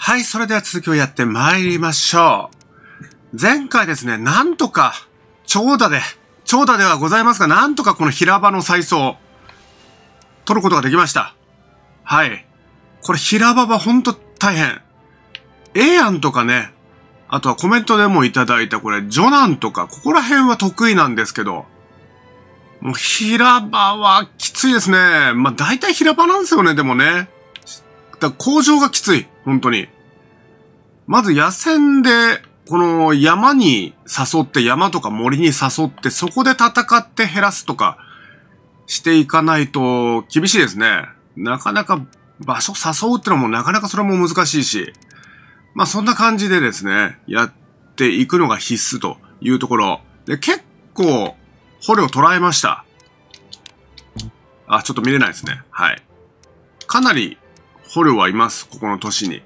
はい、それでは続きをやって参りましょう。前回ですね、なんとか、長打ではございますが、なんとかこの平場の再送、取ることができました。はい。これ平場はほんと大変。A 案とかね、あとはコメントでもいただいたこれ、ジョナンとか、ここら辺は得意なんですけど、もう平場はきついですね。まあ大体平場なんですよね、でもね。だから工場がきつい。本当に。まず野戦で、この山に誘って、山とか森に誘って、そこで戦って減らすとかしていかないと厳しいですね。なかなか場所誘うってのもなかなかそれも難しいし。まあそんな感じでですね、やっていくのが必須というところ。で、結構、捕虜を捉えました。あ、ちょっと見れないですね。はい。かなり捕虜はいます。ここの都市に。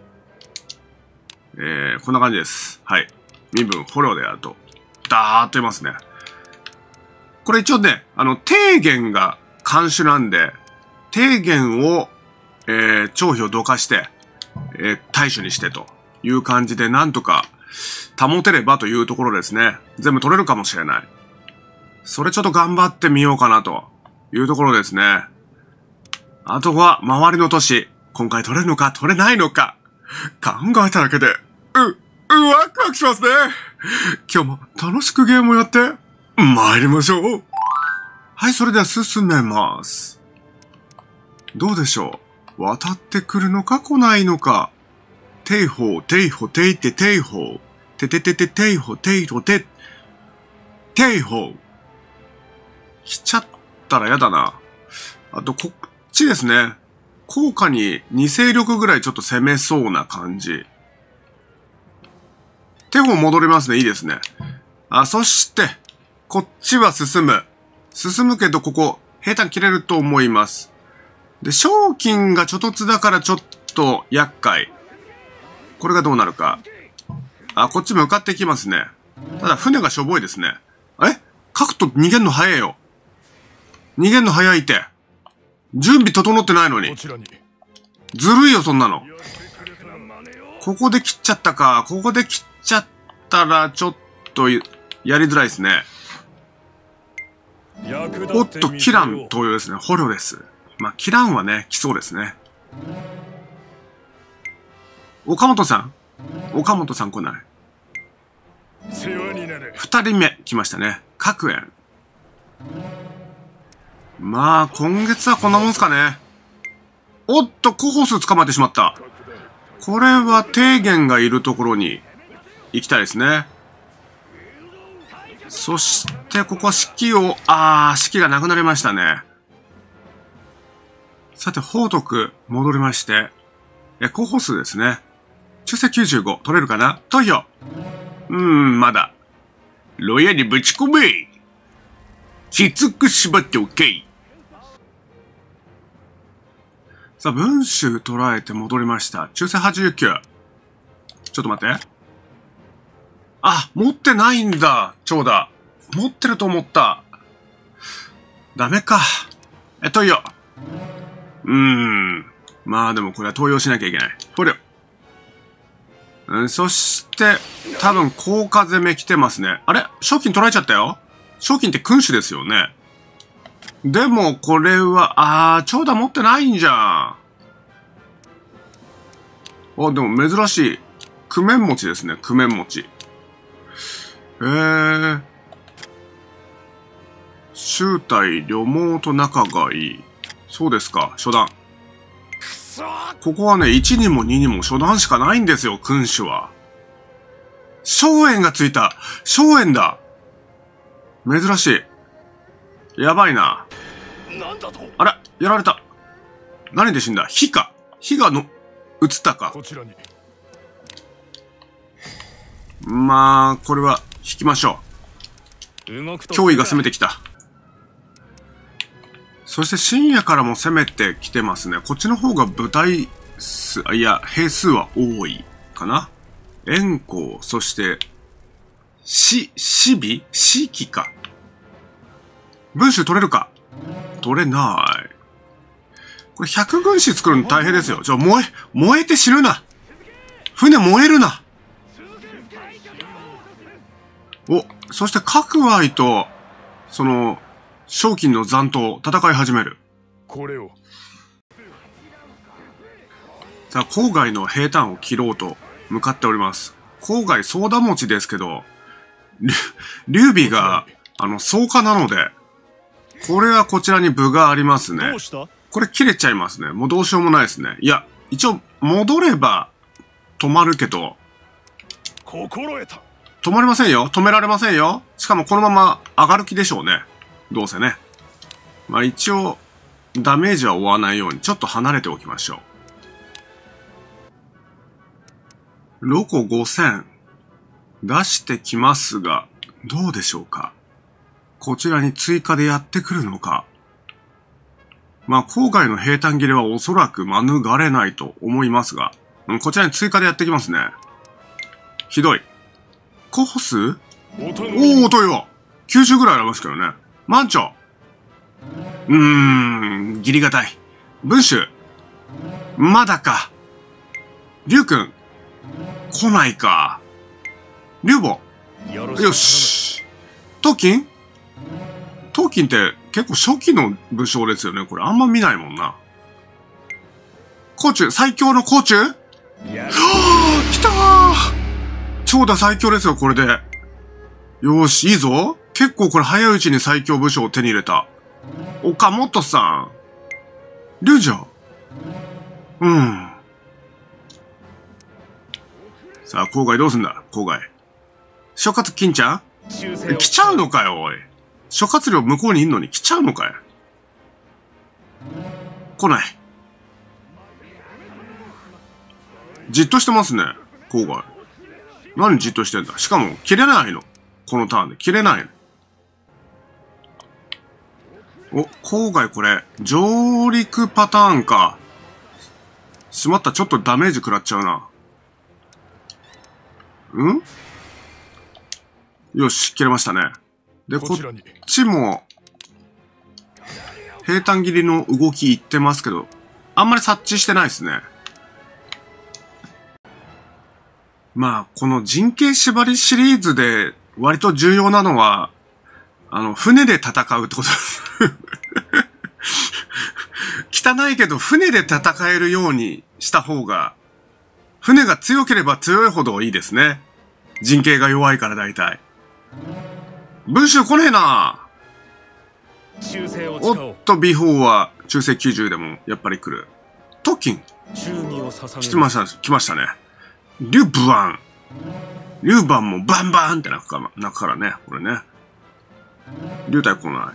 こんな感じです。はい。身分、捕虜であると。ダーっといますね。これ一応ね、提言が監守なんで、提言を、張飛をどかして、対処にしてという感じで、なんとか保てればというところですね。全部取れるかもしれない。それちょっと頑張ってみようかなというところですね。あとは、周りの都市。今回取れるのか取れないのか。考えただけで、ワクワクしますね。今日も楽しくゲームをやって、参りましょう。はい、それでは進めます。どうでしょう。渡ってくるのか来ないのか。ていほう、ていほ、ていて、ていほう。てててて、ていほ、ていほ、て、ていほう。来ちゃったらやだな。あと、こっちですね。効果に2勢力ぐらいちょっと攻めそうな感じ。手を戻りますね。いいですね。あ、そして、こっちは進む。進むけど、ここ、平坦切れると思います。で、賞金がちょ突だからちょっと厄介。これがどうなるか。あ、こっち向かってきますね。ただ、船がしょぼいですね。書くと逃げんの早いよ。逃げんの早いって。準備整ってないのに。ずるいよ、そんなの。ここで切っちゃったか。ここで切っちゃったら、ちょっと、やりづらいですね。おっと、キラン登用ですね。捕虜です。まあ、キランはね、来そうですね。岡本さん来ない。二人目来ましたね。各園。まあ、今月はこんなもんすかね。おっと、コホス捕まえてしまった。これは提言がいるところに行きたいですね。そして、ここは式を、式がなくなりましたね。さて、宝徳、戻りまして、コホスですね。中世95、取れるかな投票。まだ。牢屋にぶち込め。きつく縛っておけ。さあ、文集捉えて戻りました。中世89。ちょっと待って。あ、持ってないんだ。長打。持ってると思った。ダメか。投与。まあでもこれは投与しなきゃいけない。捕虜。そして、多分、効果攻め来てますね。あれ賞金取られちゃったよ。賞金って君主ですよね。でも、これは、長打持ってないんじゃん。でも珍しい。九面持ちですね、九面持ち。周隊、旅毛と仲がいい。そうですか、初段。ここはね、1にも2にも初段しかないんですよ、君主は。荘園がついた。荘園だ。珍しい。やばいな。あれやられた。何で死んだ？火か。火が映ったか。まあ、これは引きましょう。脅威が攻めてきた。そして深夜からも攻めてきてますね。こっちの方が部隊数、兵数は多いかな。円光、そして、死期か。文集取れるか。取れない。これ100軍師作るの大変ですよ。燃えて死ぬな。 船燃えるな。お、そして各愛と、その、賞金の残党、戦い始める。 これを。 さあ、郊外の平坦を切ろうと向かっております。郊外ソーダ餅ですけど、劉備が、草加なので、これはこちらに分がありますね。これ切れちゃいますね。もうどうしようもないですね。いや、一応、戻れば、止まるけど、 心得た。 止まりませんよ。止められませんよ。しかもこのまま上がる気でしょうね。どうせね。まあ一応、ダメージは負わないように、ちょっと離れておきましょう。ロコ5000出してきますが、どうでしょうか。こちらに追加でやってくるのか。まあ郊外の平坦切れはおそらく免れないと思いますが、こちらに追加でやってきますね。ひどい。候補数？おー、というわ。90ぐらいありますけどね。満潮。ギリがたい。文集。まだか。龍君。来ないか。龍母。よし。トキンって結構初期の武将ですよね。これあんま見ないもんな。甲冑、最強の甲冑？はぁ、来たー。長田最強ですよ、これで。よーし、いいぞ。結構これ早いうちに最強武将を手に入れた。岡本さん。龍女。さあ、郊外どうすんだ、郊外。諸葛金ちゃん？来ちゃうのかよ、おい。諸葛亮向こうにいんのに来ちゃうのかよ。来ない。じっとしてますね、郊外。何じっとしてんだ。しかも、切れないの。このターンで。切れないの。お、郊外これ、上陸パターンか。しまった、ちょっとダメージ食らっちゃうな。よし、切れましたね。で、こっちも、平坦切りの動きいってますけど、あんまり察知してないですね。まあ、この陣形縛りシリーズで割と重要なのは、船で戦うってことです。汚いけど船で戦えるようにした方が、船が強ければ強いほどいいですね。陣形が弱いから大体。文集来ねえな。おっと、ビフォーは中世90でもやっぱり来る。トキン。来ましたね。リュブワン。リュウバンもバンバンって鳴くからね、これね。リュウタイ来ない。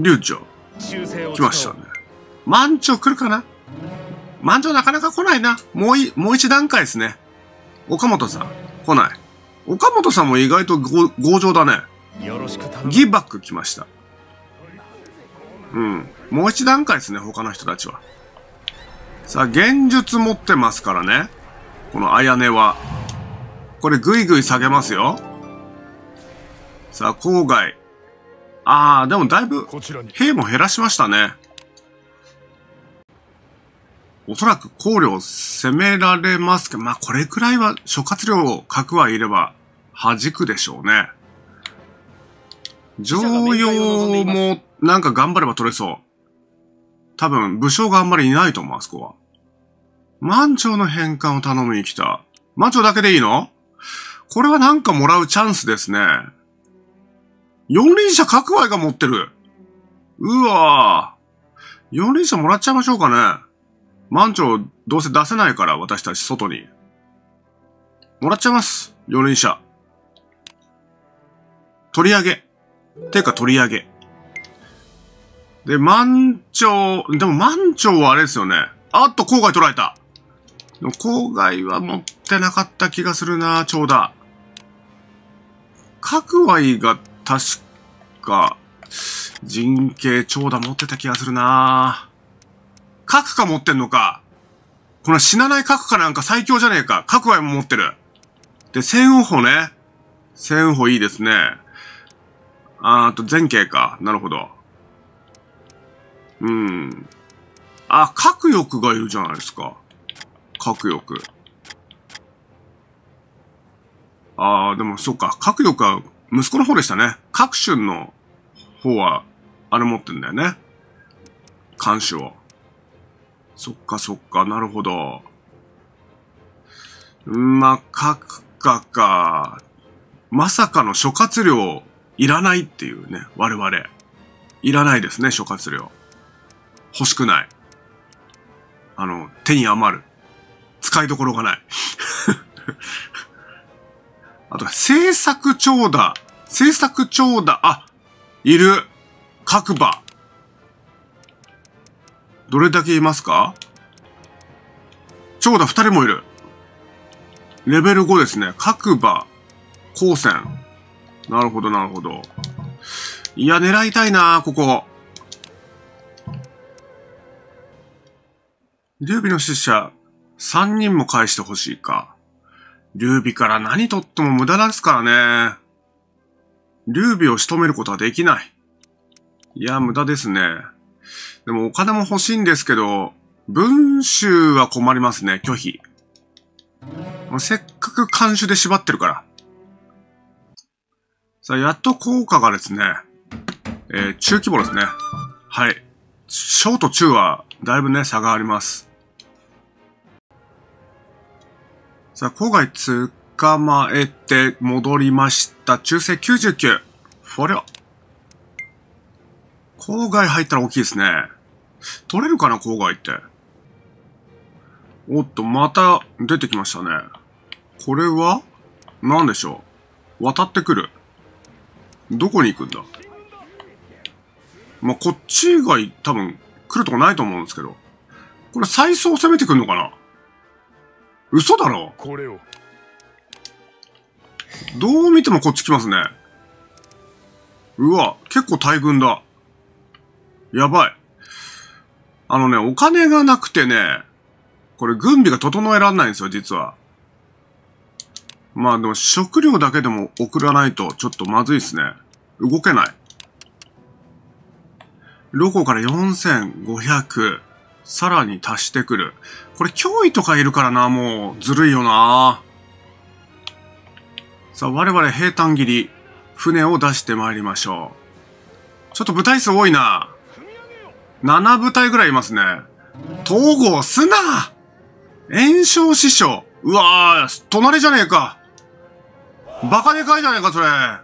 リュウチョ。来ましたね。満潮来るかな？満潮なかなか来ないな。もう一段階ですね。岡本さん、来ない。岡本さんも意外と強情だね。ギブバック来ました。もう一段階ですね、他の人たちは。さあ、現術持ってますからね。このあやねは。これぐいぐい下げますよ。さあ、郊外。でもだいぶ、兵も減らしましたね。おそらく考慮攻められますけど、まあこれくらいは諸葛亮角はいれば弾くでしょうね。常用もなんか頑張れば取れそう。多分武将があんまりいないと思う、あそこは。満潮の返還を頼みに来た。満潮だけでいいの？これはなんかもらうチャンスですね。四輪車角愛が持ってる。うわぁ。四輪車もらっちゃいましょうかね。満潮どうせ出せないから私たち外に。もらっちゃいます。四輪車。取り上げ。てか取り上げ。で、満潮、でも満潮はあれですよね。あっと郊外取られた。郊外は持ってなかった気がするな、長田。角愛が確か、陣形長田持ってた気がするな。角か持ってんのか。この死なない角かなんか最強じゃねえか。角愛も持ってる。で、千羽穂ね。千羽穂いいですね。前景か。なるほど。角翼がいるじゃないですか。角翼。 ああ、でもそっか。核力は息子の方でしたね。核春の方は、あれ持ってんだよね。艦首を。そっかそっか、なるほど。まあ、核か。まさかの諸葛亮いらないっていうね、我々。いらないですね、諸葛亮。欲しくない。手に余る。使いどころがない。あと、政策長打。あ、いる。各馬。どれだけいますか？長打2人もいる。レベル5ですね。各馬。光線。なるほど、なるほど。いや、狙いたいな、ここ。劉備の死者、3人も返してほしいか。劉備から何取っても無駄ですからね。劉備を仕留めることはできない。いや、無駄ですね。でもお金も欲しいんですけど、文集は困りますね、拒否。せっかく監守で縛ってるから。さあ、やっと効果がですね、中規模ですね。はい。小と中は、だいぶね、差があります。さあ、郊外捕まえて戻りました。中世99。フォリョ。郊外入ったら大きいですね。取れるかな、郊外って。おっと、また出てきましたね。これは何でしょう。渡ってくる。どこに行くんだ。まあ、こっち以外多分来るとこないと思うんですけど。これ再走攻めてくんのかな。嘘だろ。 これを。 どう見てもこっち来ますね。うわ、結構大軍だ。やばい。お金がなくてね、これ軍備が整えられないんですよ、実は。まあでも食料だけでも送らないとちょっとまずいですね。動けない。ロコから4500。さらに足してくる。これ脅威とかいるからな、もうずるいよな。さあ、我々平坦切り。船を出してまいりましょう。ちょっと部隊数多いな。7部隊ぐらいいますね。統合すな！炎症師匠。うわぁ、隣じゃねえか。バカでかいじゃねえか、それ。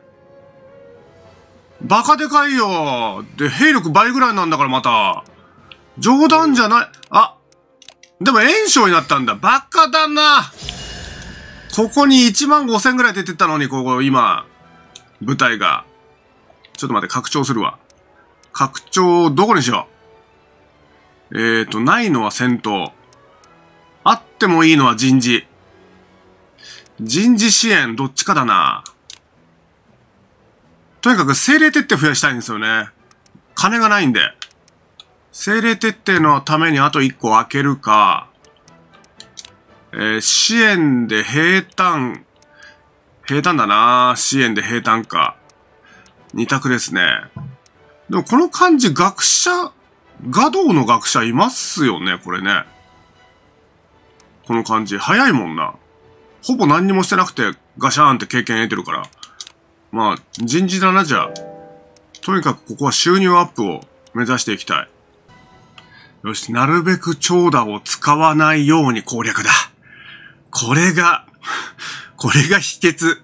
バカでかいよ。で、兵力倍ぐらいなんだからまた。冗談じゃない。あ、でも炎症になったんだ。バカだな。ここに15000ぐらい出てったのに、ここ、今、部隊が。ちょっと待って、拡張するわ。拡張、どこにしよう。ないのは戦闘。あってもいいのは人事。人事支援、どっちかだな。とにかく精霊徹底増やしたいんですよね。金がないんで。精霊徹底のためにあと1個開けるか。支援で平坦だな。支援で平坦か。2択ですね。でもこの感じ、学童の学者いますよね、これね。この感じ、早いもんな。ほぼ何にもしてなくて、ガシャーンって経験得てるから。まあ、人事だな、じゃあ。とにかくここは収入アップを目指していきたい。よし、なるべく長打を使わないように攻略だ。これが秘訣。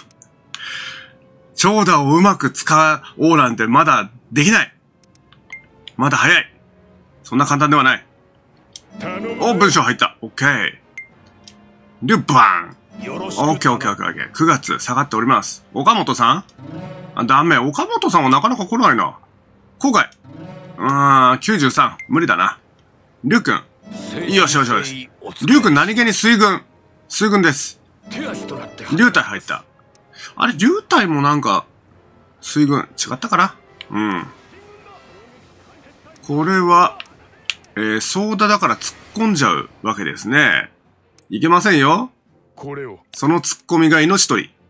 長打をうまく使おうなんてまだできない。まだ早い。そんな簡単ではない。お、文章入った。オッケー。で、バン。オッケーオッケーオッケーオッケー。9月下がっております。岡本さん？あ、ダメ。岡本さんはなかなか来ないな。郊外。93。無理だな。リュウ君。よしよしよし。リュウ君何気に水軍です。竜隊入った。あれ、竜隊もなんか、水軍、違ったかな？うん。これは、ソーダだから突っ込んじゃうわけですね。いけませんよ。 これを。 その突っ込みが命取り。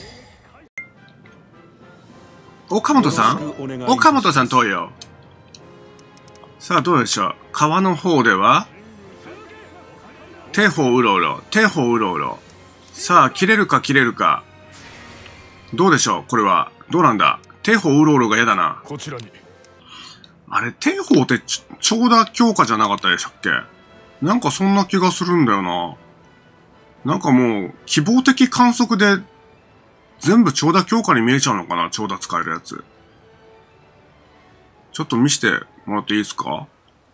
岡本さん登場。さあ、どうでしょう。川の方では、手法うろうろ。さあ、切れるか。 どうでしょうこれは。どうなんだ。帝宝ウロウロが嫌だな。 こちらに。 あれ、帝宝って長打強化じゃなかったでしたっけ？なんかそんな気がするんだよな。なんかもう、希望的観測で、全部長打強化に見えちゃうのかな？長打使えるやつ。ちょっと見せてもらっていいですか？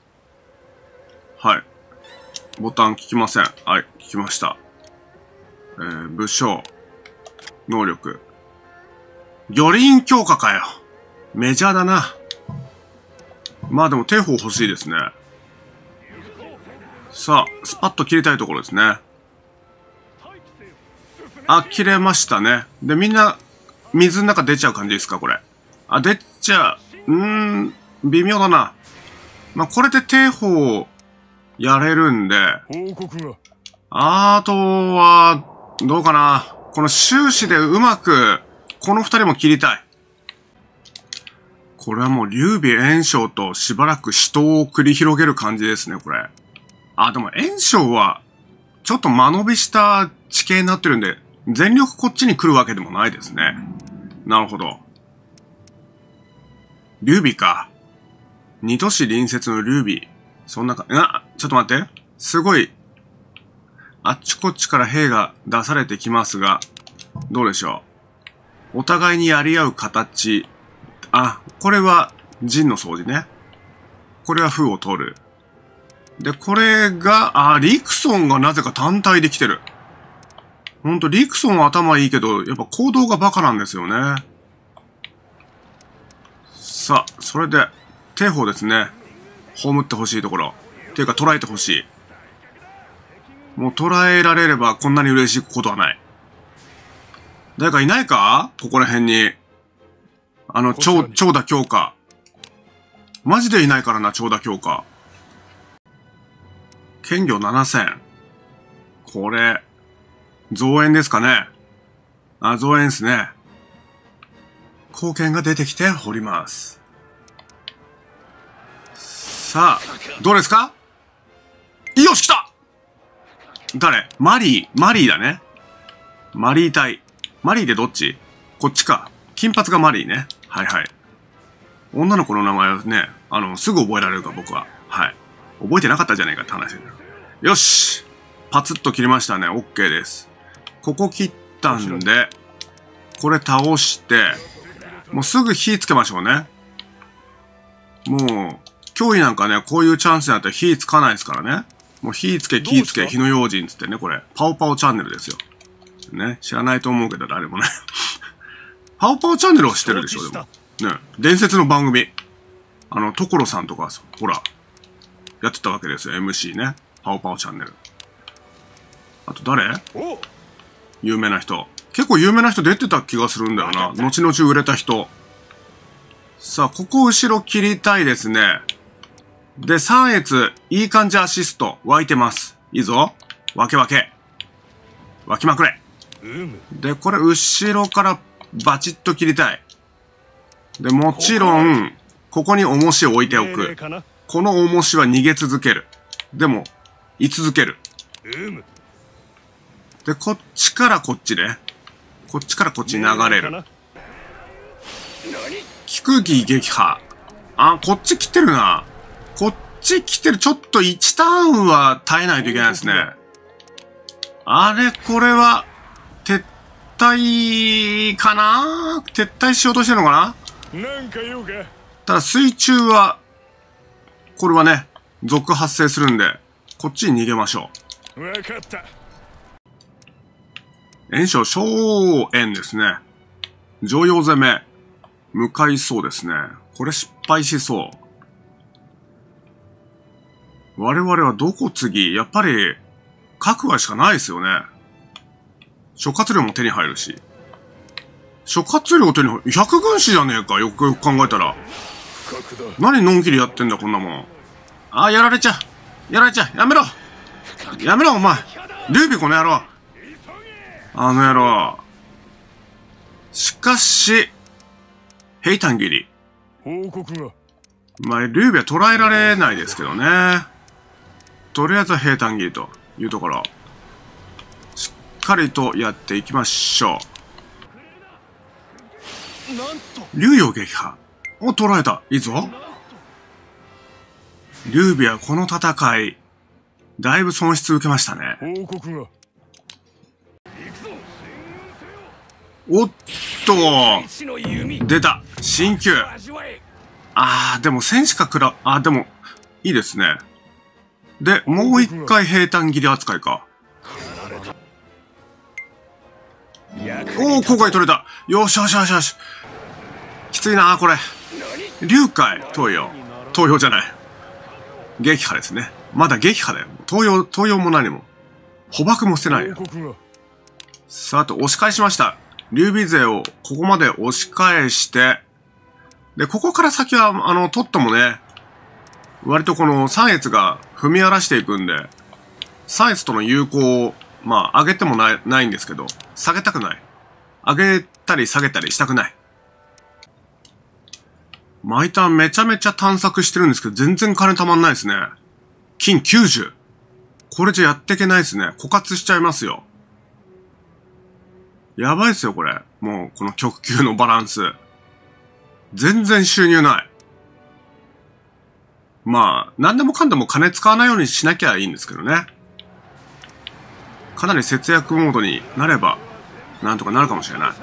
はい。ボタン聞きません。はい、聞きました。武将。能力。魚鱗強化かよ。メジャーだな。まあでも帝宝欲しいですね。さあ、スパッと切りたいところですね。あ、切れましたね。で、みんな、水の中出ちゃう感じですか、これ。あ、出ちゃう。微妙だな。まあ、これで帝宝、やれるんで。 報告が。 あとは、どうかな。この終始でうまく、この二人も切りたい。これはもう、劉備炎章としばらく死闘を繰り広げる感じですね、これ。あ、でも炎章は、ちょっと間延びした地形になってるんで、全力こっちに来るわけでもないですね。なるほど。劉備か。二都市隣接の劉備。そんなか、ちょっと待って。すごい、あっちこっちから兵が出されてきますが、どうでしょう。お互いにやり合う形。あ、これは陣の掃除ね。これは風を取る。で、これが、リクソンがなぜか単体で来てる。ほんと、リクソンは頭いいけど、やっぱ行動がバカなんですよね。さあ、それで、帝宝ですね。葬ってほしいところ。ていうか、捉えてほしい。もう捉えられればこんなに嬉しいことはない。誰かいないか？ここら辺に。長打強化。マジでいないからな、長打強化。剣魚7000。これ、増援ですかね。あ、増援ですね。貢献が出てきて掘ります。さあ、どうですか？よし、来た！誰？マリーだね。マリー隊。マリーでどっち？こっちか。金髪がマリーね。はいはい。女の子の名前はね、すぐ覚えられるか、僕は。はい。覚えてなかったじゃないかって話だよ。よし！パツッと切りましたね。OK です。ここ切ったんで、これ倒して、もうすぐ火つけましょうね。もう、脅威なんかね、こういうチャンスになったら火つかないですからね。もう火つけ、火つけ、火の用心つってね、これ。パオパオチャンネルですよ。ね、知らないと思うけど、誰もね。パオパオチャンネルは知ってるでしょ、でも。ね、伝説の番組。所さんとか、ほら、やってたわけですよ、MC ね。パオパオチャンネル。あと誰？有名な人。結構有名な人出てた気がするんだよな。後々売れた人。さあ、ここ後ろ切りたいですね。で、三越、いい感じアシスト、湧いてます。いいぞ。分け分け。湧きまくれ。で、これ後ろからバチッと切りたい。で、もちろん、ここに重しを置いておく。この重しは逃げ続ける。でも、居続ける。で、こっちからこっちで。こっちからこっちに流れる。菊木撃破。あ、こっち来てるな。こっち来てる。ちょっと1ターンは耐えないといけないですね。あれ、これは、撤退かな？撤退しようとしてるのかな？ なんか用か。 ただ水中は、これはね、続発生するんで、こっちに逃げましょう。わかった。 炎章、荘園ですね。常用攻め。向かいそうですね。これ失敗しそう。我々はどこ次？やっぱり、各外しかないですよね。諸葛亮も手に入るし。諸葛亮手に入る。100軍師じゃねえか、よくよく考えたら。何のんきりやってんだ、こんなもん。あ、やられちゃう。やられちゃう。やめろやめろ、お前。劉備この野郎。あの野郎。しかし、平坦切り。 報告が。 まあ、劉備は捉えられないですけどね。とりあえずは平坦切りというところ。しっかりとやっていきましょ竜陽撃破。お、捕らえた。いいぞ。劉備はこの戦い、だいぶ損失受けましたね。 報告が。 おっと、出た。新旧。でも戦士かでも、いいですね。で、もう一回平坦切り扱いか。おお、今回取れた。よしよしよしよし。きついな、これ。龍海、東洋。東洋じゃない。撃破ですね。まだ撃破だよ。東洋も何も。捕獲もしてないよ。さあ、あと押し返しました。劉備勢をここまで押し返して、で、ここから先は、トットもね、割とこの三越が踏み荒らしていくんで、三越との友好を、上げてもないんですけど、下げたくない。上げたり下げたりしたくない。毎ターンめちゃめちゃ探索してるんですけど、全然金たまんないですね。金90。これじゃやっていけないですね。枯渇しちゃいますよ。やばいですよ、これ。もう、この極級のバランス。全然収入ない。何でもかんでも金使わないようにしなきゃいいんですけどね。かなり節約モードになれば、なんとかなるかもしれない。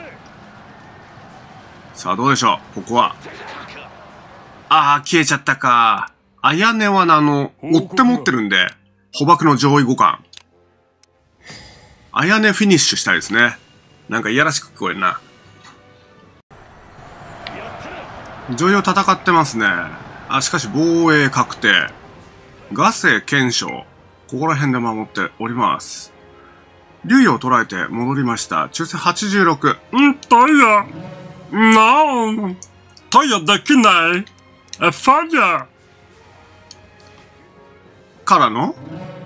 さあ、どうでしょう、ここは。消えちゃったか。綾音は追って持ってるんで、捕獲の上位互換。綾音フィニッシュしたいですね。なんかいやらしく聞こえるな。女優戦ってますね。しかし防衛確定。ガセ検証。ここら辺で守っております。竜陽を捉えて戻りました。中世86。タイヤ。タイヤできない。ファイヤー。からの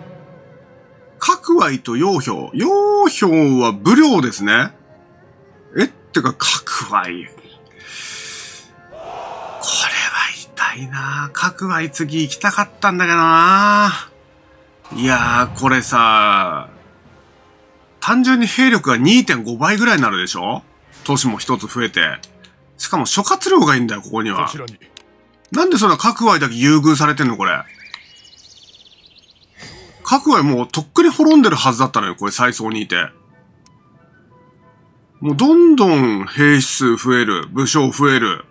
角愛と楊氷。楊氷は武領ですね。ってか角愛。これは痛いな。角愛次行きたかったんだけどな。いやー、これさ、単純に兵力が 2.5 倍ぐらいになるでしょ？都市も一つ増えて。しかも諸葛亮がいいんだよ、ここには。なんでそんな角愛だけ優遇されてんのこれ。角愛もうとっくに滅んでるはずだったのよ、これ最層にいて。もうどんどん兵士数増える、武将増える。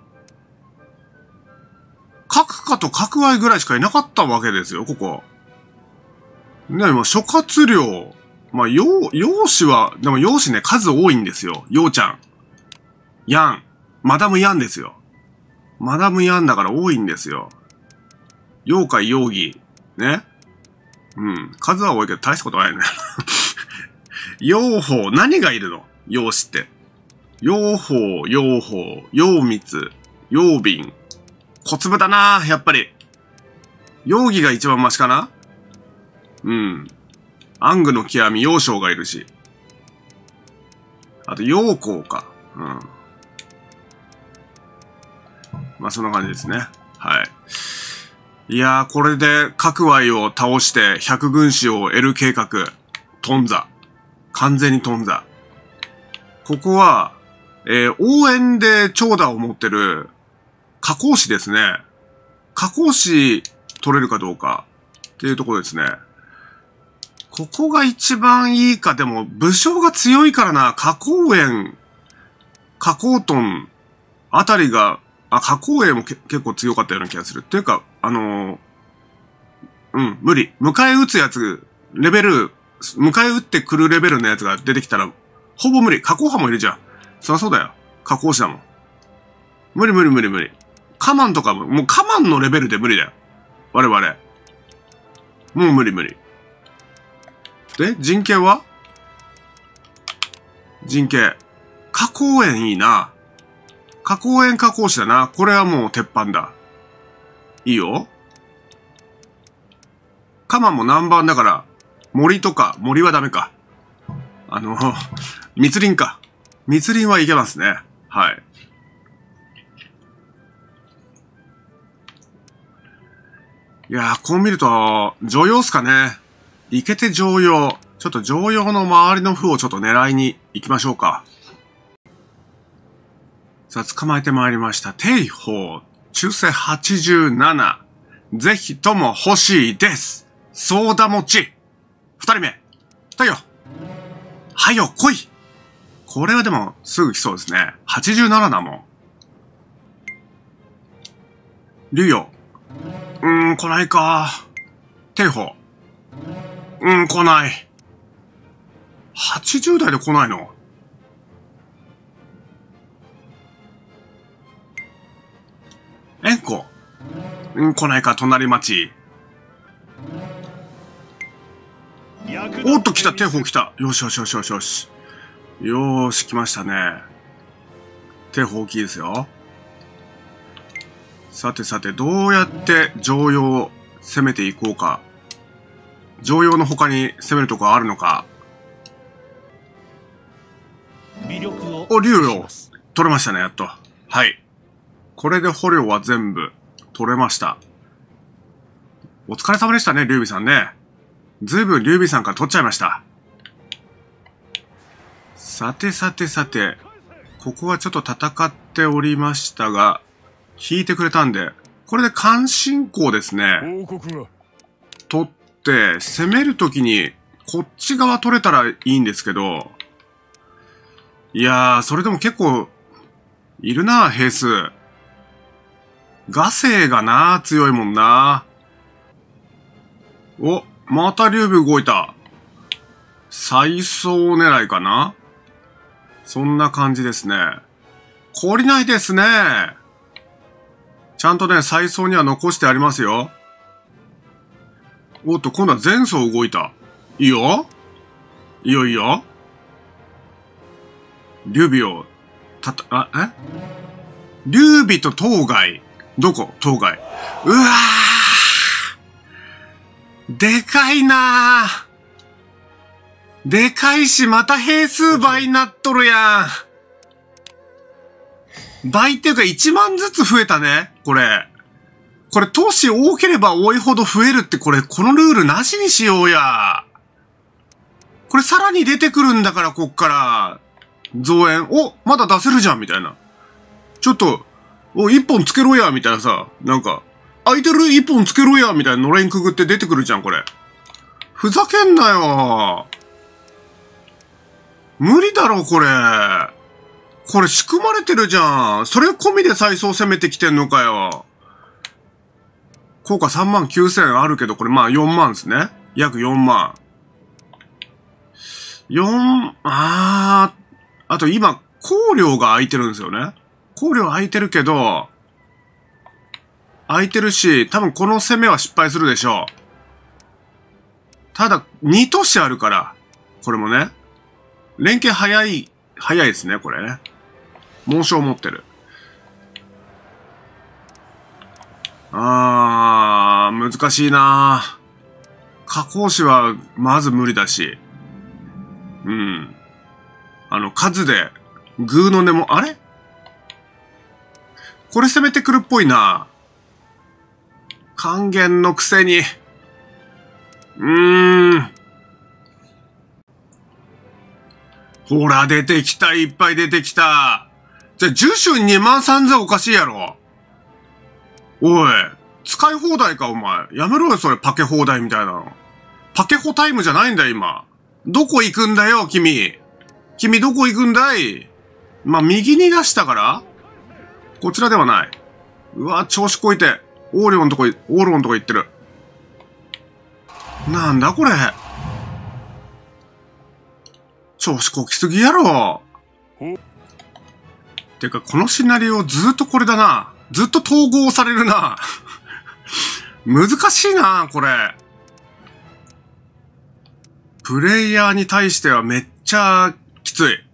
角家と角愛ぐらいしかいなかったわけですよ、ここ。ね、諸葛亮。楊氏は、でも楊氏ね、数多いんですよ。楊ちゃん。ヤン。マダムヤンですよ。マダムヤンだから多いんですよ。妖怪容疑。ね。数は多いけど大したことないね。楊宝、何がいるの？楊氏って。楊宝、楊宝、楊光、楊敏。小粒だなやっぱり。容疑が一番マシかな？暗愚の極み、楊将がいるし。あと、楊光か。そんな感じですね。はい。いやー、これで、角愛を倒して、百軍師を得る計画。頓挫。完全に頓挫。ここは、応援で長打を持ってる、加工士ですね。加工士取れるかどうかっていうところですね。ここが一番いいか、でも武将が強いからな、加工園、加工トンあたりが、加工園も結構強かったような気がする。っていうか、無理。迎え撃つやつ、迎え撃ってくるレベルのやつが出てきたら、ほぼ無理。加工派もいるじゃん。そりゃそうだよ。加工士だもん。無理。カマンとかもうカマンのレベルで無理だよ。我々。もう無理。で、陣形は？陣形。加工園いいな。加工園加工士だな。これはもう鉄板だ。いいよ。カマンも何番だから、森はダメか。密林か。密林はいけますね。はい。いやー、こう見ると、常用っすかね。いけて常用。ちょっと常用の周りの歩をちょっと狙いに行きましょうか。 さあ、捕まえてまいりました。帝宝、中世87。ぜひとも欲しいです。ソーダ餅。二人目。太陽。はよ、来い。これはでも、すぐ来そうですね。87だもん。竜陽。来ないか。帝宝。来ない。80代で来ないの。円子。来ないか、隣町。おっと、来た、帝宝来た。よしよしよしよしよし。よーし、来ましたね。帝宝大きいですよ。さてさて、どうやって常用を攻めていこうか。常用の他に攻めるとこあるのか。お、竜陽。取れましたね、やっと。はい。これで捕虜は全部取れました。お疲れ様でしたね、劉備さんね。ずいぶん劉備さんから取っちゃいました。さてさてさて、ここはちょっと戦っておりましたが、引いてくれたんで、これで関心港ですね。取って、攻めるときに、こっち側取れたらいいんですけど、いやー、それでも結構、いるな、兵数。ガセがな、強いもんな。お、また劉備動いた。再走狙いかな？そんな感じですね。懲りないですね。ちゃんとね、再走には残してありますよ。おっと、今度は前走動いた。いいよ。いいよいいよ。劉備を、劉備と当該。どこ当該。うわーでかいなー。でかいし、また兵数倍になっとるやん。倍っていうか1万ずつ増えたね。これ。これ、都市多ければ多いほど増えるって、このルールなしにしようや。これさらに出てくるんだから、こっから。増援。お、まだ出せるじゃん、みたいな。ちょっと、一本つけろや、みたいなさ。なんか、空いてる一本つけろや、みたいなのれんくぐって出てくるじゃん、これ。ふざけんなよ。無理だろ、これ。これ仕組まれてるじゃん。それ込みで再走攻めてきてんのかよ。効果39,000あるけど、これまあ4万ですね。約4万。あと今、考慮が空いてるんですよね。考慮空いてるけど、空いてるし、多分この攻めは失敗するでしょう。ただ、2都市あるから、これもね。連携早いですね、これね。猛将持ってる。難しいな。加工士はまず無理だし。うん。数で、グーの根も、あれこれ攻めてくるっぽいな。還元のくせに。ほら、出てきた、いっぱい出てきた。じゃあ、10種23,000おかしいやろ。おい、使い放題か、お前。やめろよ、それ、パケ放題みたいなの。パケホタイムじゃないんだよ、今。どこ行くんだよ、君。君どこ行くんだい？まあ、右に出したからこちらではない。うわ、調子こいて。オーロンとこ行ってる。なんだこれ。調子こきすぎやろ。てか、このシナリオずっとこれだな。ずっと統合されるな。難しいな、これ。プレイヤーに対してはめっちゃきつい。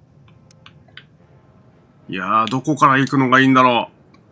いやー、どこから行くのがいいんだろ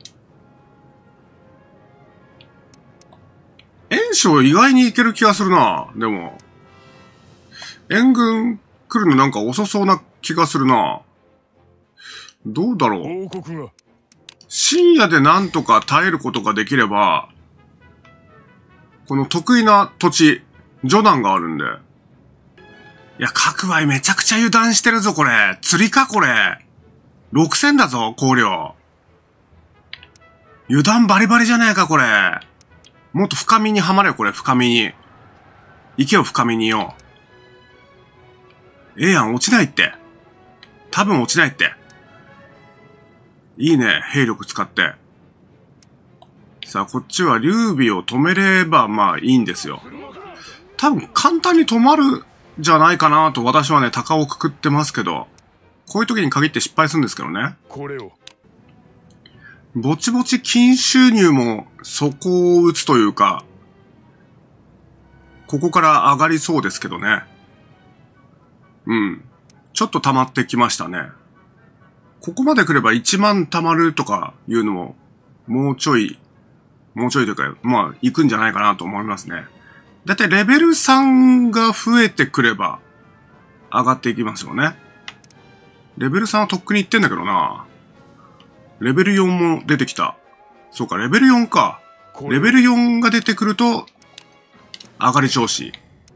う。袁紹意外に行ける気がするな。でも。援軍来るのなんか遅そうな気がするな。どうだろう。深夜でなんとか耐えることができれば、この得意な土地、序断があるんで。いや、各ワイめちゃくちゃ油断してるぞ、これ。釣りか、これ。 6000だぞ、香料。油断バリバリじゃねえか、これ。もっと深みにはまれよ、これ、深みに。行けよ、深みによ。ええやん、落ちないって。多分落ちないって。いいね、兵力使って。さあ、こっちは劉備を止めれば、まあいいんですよ。多分簡単に止まるじゃないかなと私はね、鷹をくくってますけど、こういう時に限って失敗するんですけどね。 これを。 ぼちぼち金収入も底を打つというか、ここから上がりそうですけどね。うん。ちょっと溜まってきましたね。ここまで来れば1万溜まるとかいうのも、もうちょいというか、まあ、行くんじゃないかなと思いますね。だいたいレベル3が増えてくれば、上がっていきますよね。レベル3はとっくに行ってんだけどな。レベル4も出てきた。そうか、レベル4か。レベル4が出てくると、上がり調子。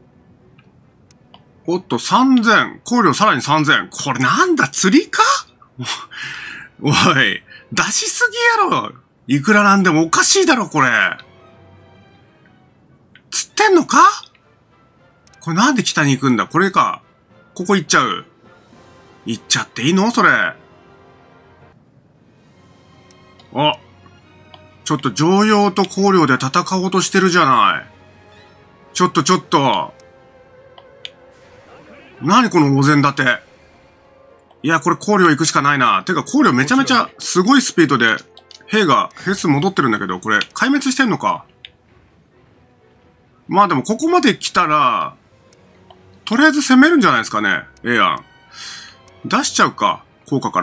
おっと、3000。香料さらに3000。これなんだ、釣りかおい、出しすぎやろ。いくらなんでもおかしいだろ、これ。釣ってんのか？これなんで北に行くんだ？これか。ここ行っちゃう。行っちゃっていいの？それ。あ。ちょっと常用と香料で戦おうとしてるじゃない。ちょっと。何このお膳立て。いや、これ香料行くしかないな。てか香料めちゃめちゃすごいスピードで兵数戻ってるんだけど、これ壊滅してんのか。まあでもここまで来たら、とりあえず攻めるんじゃないですかね。ええやん。出しちゃうか。効果から。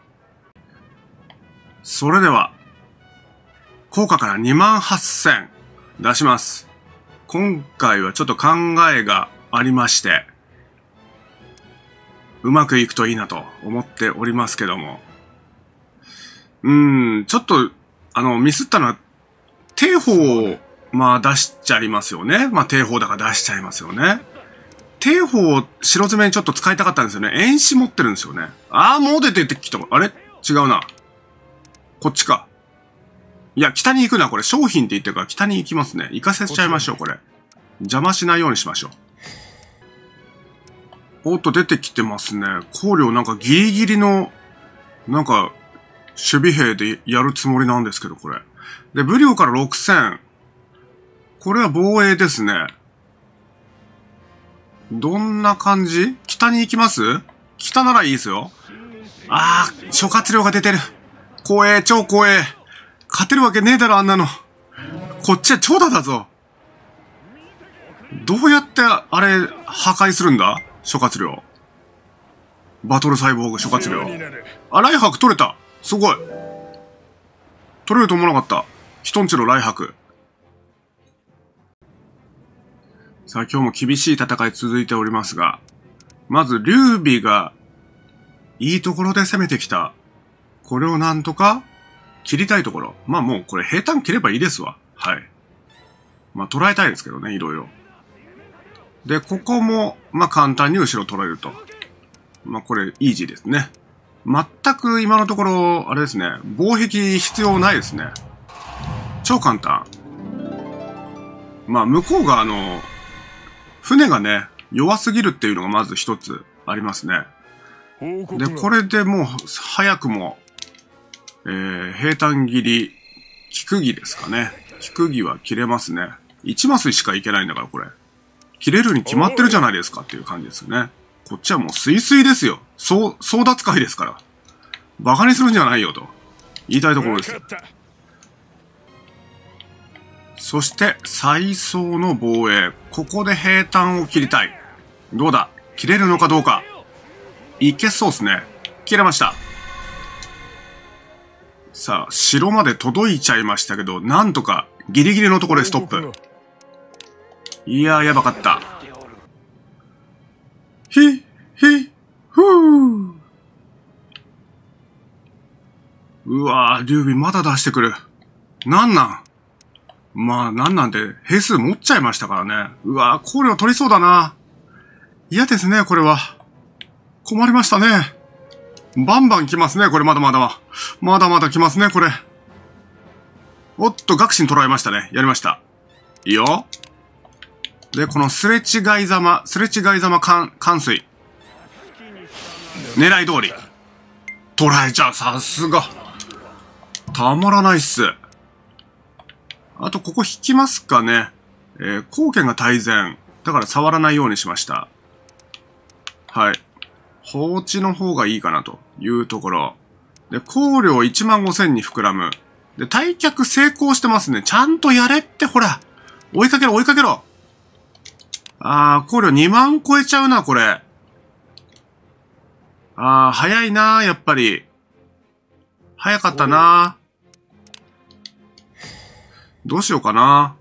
それでは、効果から28000出します。今回はちょっと考えがありまして、うまくいくといいなと思っておりますけども。ちょっと、ミスったのは、帝砲を、まあ出しちゃいますよね。まあ帝砲だから出しちゃいますよね。帝砲を白詰めにちょっと使いたかったんですよね。遠視持ってるんですよね。ああ、もう出てきた。あれ違うな。こっちか。いや、北に行くな。これ商品って言ってるから北に行きますね。行かせちゃいましょう、これ。邪魔しないようにしましょう。おっと、出てきてますね。香料なんかギリギリの、なんか、守備兵でやるつもりなんですけど、これ。で、武領から6000。これは防衛ですね。どんな感じ？北に行きます？北ならいいですよ。ああ、諸葛亮が出てる。光栄、超光栄。勝てるわけねえだろ、あんなの。こっちは長蛇だぞ。どうやって、あれ、破壊するんだ？諸葛亮。バトルサイボーグ諸葛亮。あ、ライハク取れた。すごい。取れると思わなかった。人んちのライハク。さあ、今日も厳しい戦い続いておりますが、まず、劉備が、いいところで攻めてきた。これをなんとか、切りたいところ。まあもうこれ平坦切ればいいですわ。はい。まあ捉えたいですけどね、いろいろ。で、ここも、まあ簡単に後ろ取られると。まあこれ、イージーですね。全く今のところ、あれですね、防壁必要ないですね。超簡単。まあ向こうが船がね、弱すぎるっていうのがまず一つありますね。で、これでもう、早くも、平坦切り、菊木ですかね。菊木は切れますね。1マスしかいけないんだから、これ。切れるに決まってるじゃないですかっていう感じですよね。こっちはもうスイスイですよ。争奪会ですから。バカにするんじゃないよと。言いたいところです。そして、再走の防衛。ここで平坦を切りたい。どうだ？切れるのかどうか。いけそうですね。切れました。さあ、城まで届いちゃいましたけど、なんとかギリギリのところでストップ。いやー、やばかった。ふー。うわー、劉備まだ出してくる。まあ、なんで、兵数持っちゃいましたからね。うわー、香料取りそうだな。嫌ですね、これは。困りましたね。 バンバン来ますね、これまだまだ。まだまだ来ますね、これ。おっと、学士に捉えましたね。やりました。いいよ。で、このすれ違いざま冠水。狙い通り。捉えちゃう、さすが。たまらないっす。あと、ここ引きますかね。貢献が大善。だから触らないようにしました。はい。放置の方がいいかなというところ。で、香料15,000に膨らむ。で、退却成功してますね。ちゃんとやれって、ほら。追いかけろ、追いかけろ。香料2万超えちゃうな、これ。早いな、やっぱり。早かったな。どうしようかな。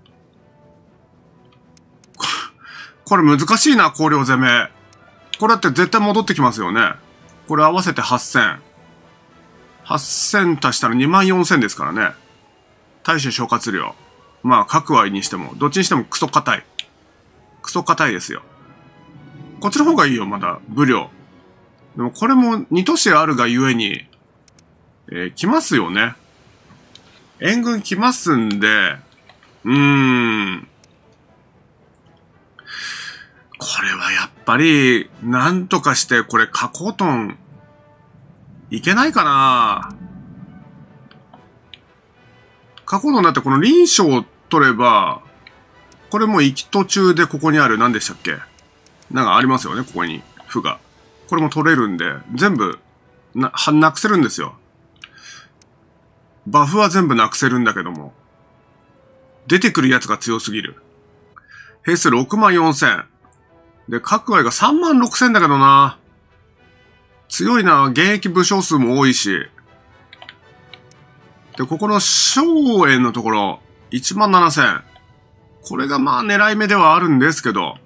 これ難しいな、香料攻め。これだって絶対戻ってきますよね。これ合わせて8000。8000足したら24,000ですからね。大衆消化量。まあ、各割にしても、どっちにしてもクソ硬い。クソ硬いですよ。こっちの方がいいよ、まだ。武量。でもこれも2都市あるがゆえに、来ますよね。援軍来ますんで、これはやっぱり、なんとかして、これ、カコトン、いけないかな。カコトンだってこの臨床を取れば、これもう行き途中でここにある、何でしたっけ？なんかありますよね、ここに。歩が。これも取れるんで、全部、なくせるんですよ。バフは全部なくせるんだけども。出てくるやつが強すぎる。兵数64,000。で、各割が36,000だけどな。強いな。現役武将数も多いし。で、ここの荘園のところ、17,000。これがまあ狙い目ではあるんですけど。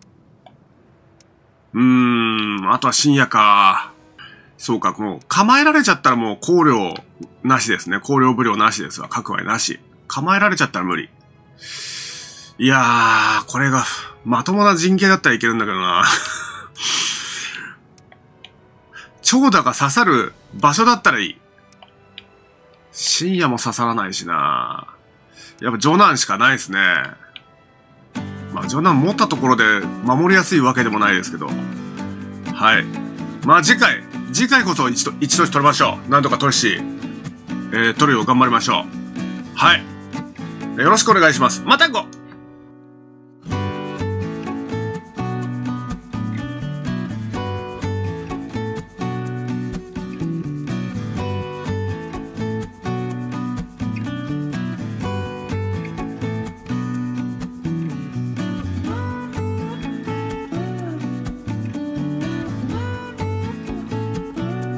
あとは深夜か。そうか、もう構えられちゃったらもう香料なしですね。香料武量なしですわ。各割なし。構えられちゃったら無理。いやー、これが、まともな陣形だったらいけるんだけどな。長打が刺さる場所だったらいい。深夜も刺さらないしな。やっぱ女難しかないですね。まあ女難持ったところで守りやすいわけでもないですけど。はい。まあ次回こそ一都市取りましょう。なんとか取るよう頑張りましょう。はい。よろしくお願いします。またご